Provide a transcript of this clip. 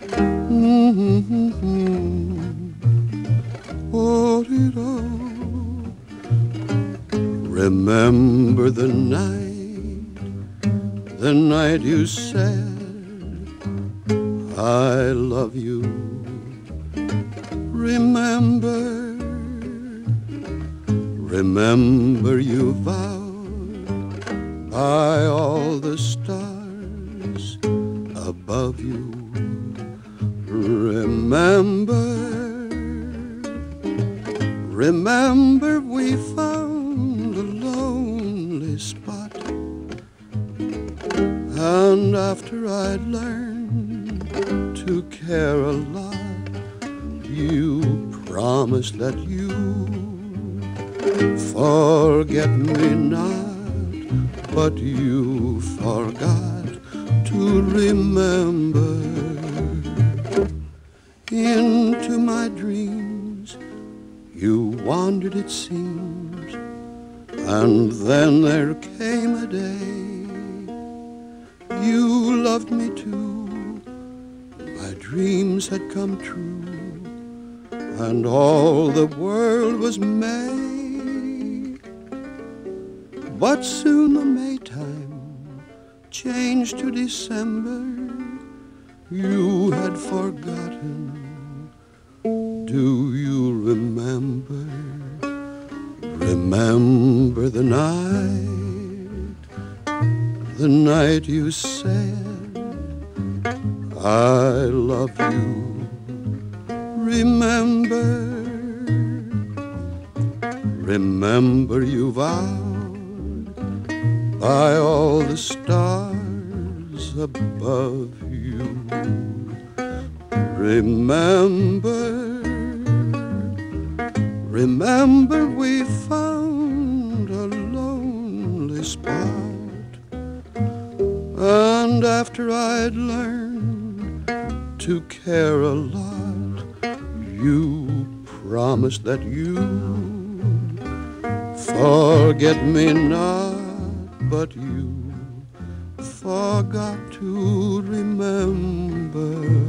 Remember the night you said, I love you. Remember you vowed by all the stars above you. Remember we found a lonely spot, and after I'd learned to care a lot, you promised that you'd forget me not, but you forgot to remember. Into my dreams you wandered, it seems, and then there came a day you loved me too. My dreams had come true, and all the world was May. But soon the Maytime changed to December. You had forgotten. Do you remember? Remember the night you said, I love you. Remember you vowed by all the stars above you. Remember we found a lonely spot, and after I'd learned to care a lot, you promised that you'd forget me not, but you forgot to remember.